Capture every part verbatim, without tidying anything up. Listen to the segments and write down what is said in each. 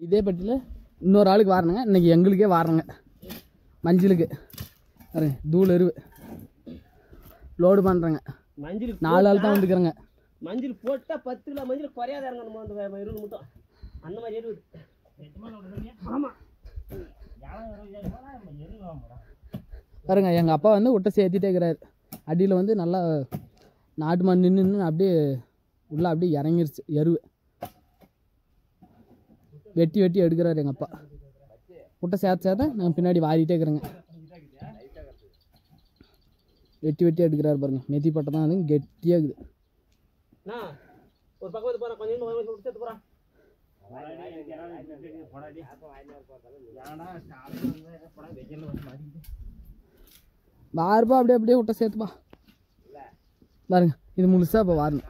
இதே பட்டியில் இன்னொரு ஆளுக்கு வாரணுங்க. இன்றைக்கி எங்களுக்கே வாரணுங்க மஞ்சளுக்கு. பாருங்க தூள் எருவு லோடு பண்ணுறேங்க. மஞ்சள் நாலு ஆள் தான் வந்துக்கிறேங்க. மஞ்சள் போட்டால் பத்து கிலோ மஞ்சள் குறையாத இறங்கணும் அந்த இருபது மட்டும் அந்த மாதிரி எருவு. ஆமாம் பாருங்க எங்கள் அப்பா வந்து விட்ட சேர்த்திட்டே இருக்கிறாரு. அடியில் வந்து நல்லா நாட்டு மண் நின்று நின்று அப்படியே உள்ளே அப்படியே இறங்கிருச்சு எருவு. வெட்டி வெட்டி எடுக்கிறாரு எங்கள் அப்பா. விட்ட சேர்த்து சேர்த்த நாங்கள் பின்னாடி வாரிட்டே இருக்கிறேங்க. வெட்டி வெட்டி எடுக்கிறாரு பாருங்க. மெத்தி பட்டை தான் அது கெட்டியாக இருக்குது. ஒரு பக்கம் வந்து போகிறேன் கொஞ்சம் சேர்த்து போகிறேன். வாருப்பா அப்படியே அப்படியே விட்ட சேர்த்துப்பா. பாருங்க இது முழுசா இப்போ வாரணும்.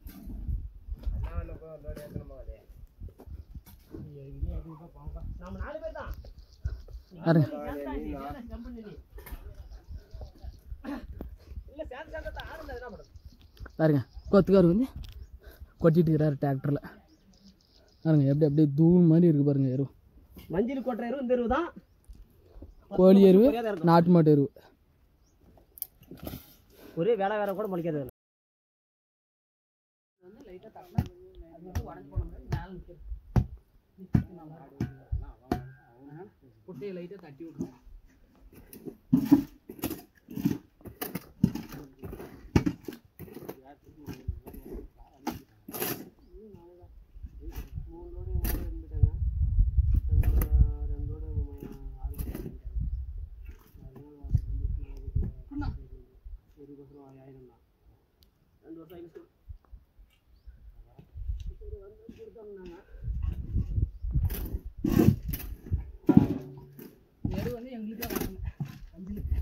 பாருங்க பாருங்க கொத்துக்காரு வந்து கொட்டிட்டு இருக்கிறாரு டிராக்டரில். பாருங்க எப்படி அப்படியே தூள் மாதிரி இருக்குது பாருங்க எருவு. மஞ்சள் கொட்டுற எருவு இந்த எருவு தான். கோழி எருவு நாட்டு மாட்டு எருவு. ஒரே வேலை வேற கூட முளைக்காது. புட்டையை லைட்டாக தட்டி விட்ருவோம். எரு வந்து எங்களுக்கே வாங்க மஞ்சளுக்கு.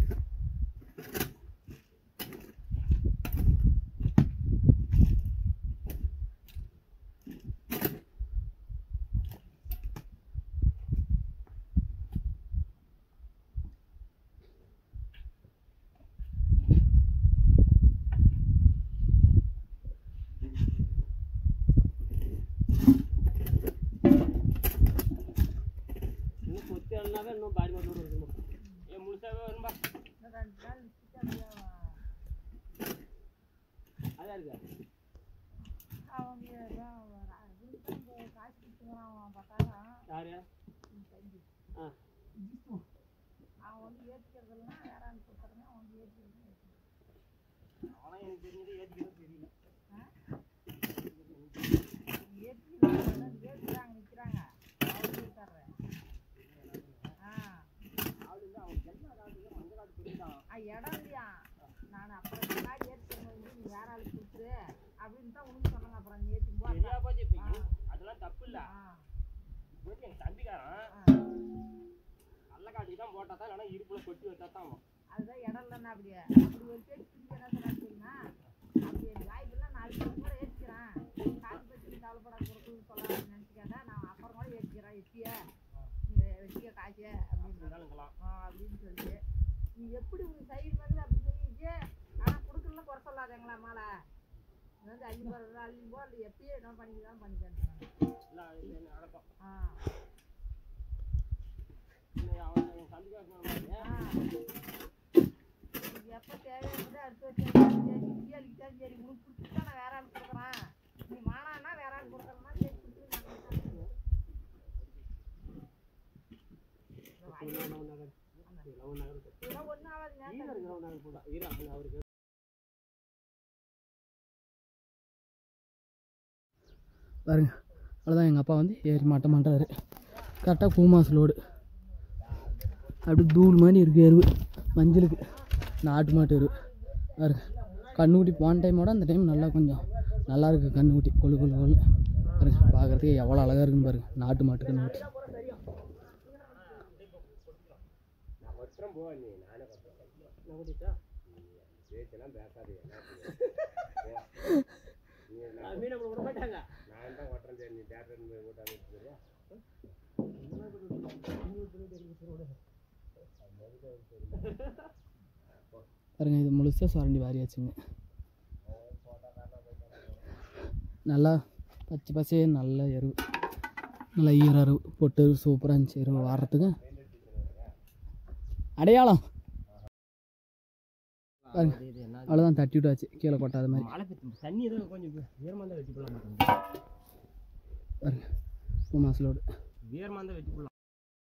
இன்னும் பாடி மட்டும் இருக்கணும். ஏன் முழுசாவே வரும்பா அதான் இருக்கு. யாரு அவன் எனக்கு தெரிஞ்சது ஏற்றிக்கிறது தெரியல. இடம் இல்லையா நான் அப்புறம் முன்னாடி ஏற்றுக்கும் நீ வேற ஆளுக்கு கொடுத்துரு அப்படின்னு தான் உனக்கு சொன்னாங்க. அப்புறம் நீ ஏற்றி போச்சு அதெல்லாம் தப்பு இல்லை. எங்க தம்பிக்காரன் நல்ல காட்டுக்கு தான் போட்டா தான் இல்லைன்னா இடுப்புல கொட்டி வச்சா தான் அதுதான் இடம் இல்லைன்னா அப்படியே அப்படி ஒரு பேச்சு திரும்பி என்ன சொன்னா தெரியுமா? அப்படி என் வாய்ப்புலாம் நாளைக்கு கூட ஏற்றிக்கிறேன் காசு பற்றி கவலைப்படாத கொடுக்குன்னு சொல்ல நினச்சிக்காட்டா நான் அப்புறம் கூட ஏற்றிக்கிறேன் எட்டிய வெட்டிக்க காசு அப்படின்னு அப்படின்னு சொல்லி நீ எப்படி உனக்கு சைடு மாதிரி அப்படி சொல்லிட்டு ஆனால் கொடுக்கலன்னா குறை சொல்லாதீங்களா மாலை வந்து அள்ளி போடுறதா அள்ளி போ இல்லை எப்பயே என்ன பண்ணிக்கலாம் பண்ணிக்கிறேன். ஆ எப்போ தேவையானது அடுத்து வச்சு அழிக்கிட்டா சரி உனக்கு பிடிச்சிட்டா நான் வேற ஆள் கொடுக்குறேன் நீ மானான்னா வேற ஆள் கொடுக்குறேன்னா சரி பாருங்க அவ்வளோதான். எங்கள் அப்பா வந்து ஏறி மாட்ட மாட்டாரு. கரெக்டாக பூமாஸ் லோடு அப்படி தூள் மாதிரி இருக்குது எருவு மஞ்சளுக்கு. நாட்டு மாட்டு எருவு பாருங்க. கண்ணுக்குட்டி போன டைமோட அந்த டைம் நல்லா கொஞ்சம் நல்லா இருக்குது கண்ணுக்குட்டி கொழு கொழு கொழு பாருங்க. பார்க்குறதுக்கு எவ்வளோ அழகாக இருக்குன்னு பாருங்க நாட்டு மாட்டு கண்ணுக்குட்டி. பாருங்க இது முழுசாக சுரண்டி வாரியாச்சுங்க. நல்லா பச்சை பச்சையே நல்ல எருவு நல்லா ஈராறு பொட்டு சூப்பராக இருந்துச்சு எருவு வாரத்துக்கு அடையாளம் பாருங்க அவ்வளோதான் தட்டி விட்டாச்சு கீழே கொட்டாத மாதிரி மழை தண்ணி ஏதோ கொஞ்சம் ஈரமாக தான் வெட்டி போடலாம் பாருங்க பூமாஸ் லோடு ஈரமாக தான் வெட்டி போடலாம்